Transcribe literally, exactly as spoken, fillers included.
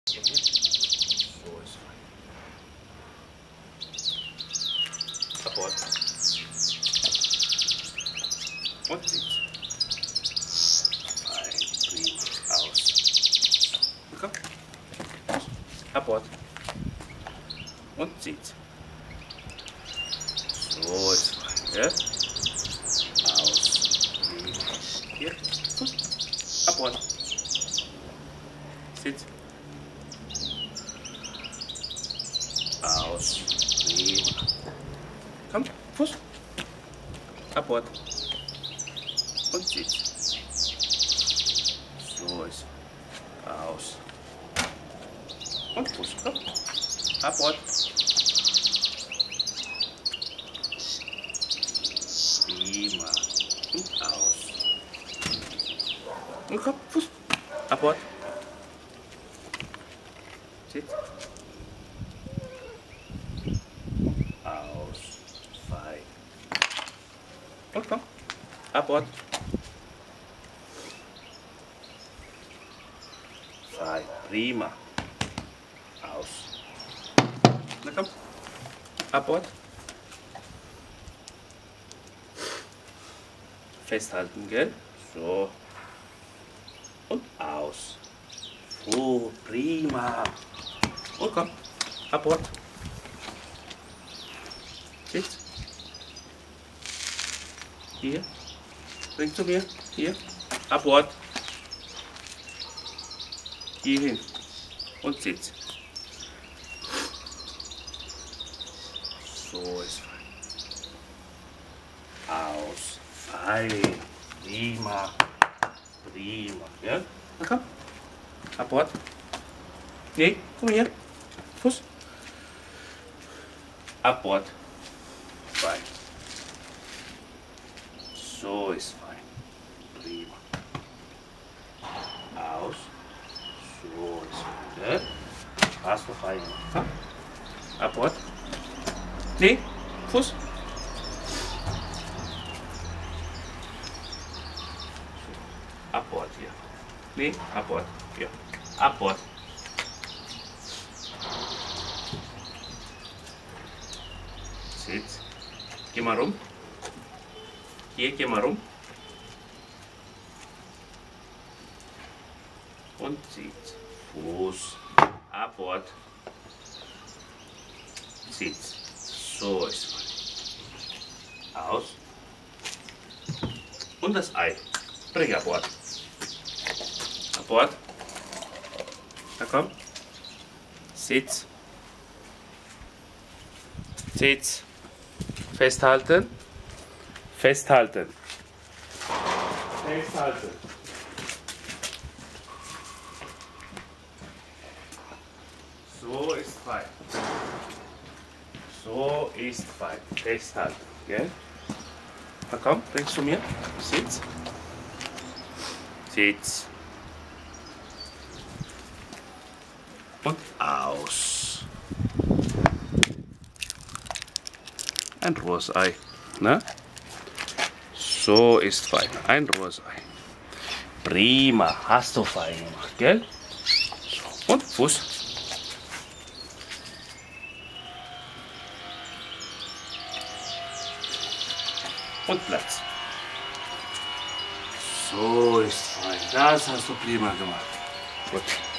So ist fein. Abort. Und sitz. Ein, prima, aus. Komm. Abort. Und sitz. So ist fein, ja? Aus. Hier. Gut. Abort. Sitz. Aus. Prima. Komm, Fuß. Abort. Und sitz. So ist. Aus. Und Fuß. Komm. Abort. Prima. Und aus. Und komm, Fuß. Abort. Sitz. Aus. Fein. Und komm. Abort. Fein. Prima. Aus. Na komm. Abort. Festhalten, gell? So. Und aus. Oh, prima. Und komm. Abort. Sitz. Hier. Bring zu mir. Hier. Abort. Hier hin. Und sitz. So ist fein. Aus. Fein. Prima. Prima. Ja? Na komm. Abort. Nee, komm hier. Fuß. Abort. Fein. So ist fein. Prima. Aus. So ist fein. Ja? Hast du fein gemacht. Komm. Abort. Nee, Fuß. Abort hier. Nee, Abort. Hier. Abort. Sitz. Geh mal rum. Hier, geh mal rum. Und Sitz. Fuß. Abort. Sitz. So ist fein. Aus. Und das Ei. Bring Abort. Abort. Na komm. Sitz. Sitz. Festhalten. Festhalten. Festhalten. So ist fein. So ist fein. Festhalten. Gell? Na komm, bringst du mir. Sitz. Sitz. Und aus. Ein rohes Ei. Ne? So ist fein. Ein rohes Ei. Prima. Hast du fein gemacht, gell? So. Und Fuß. Und Platz. So ist fein. Das hast du prima gemacht. Gut.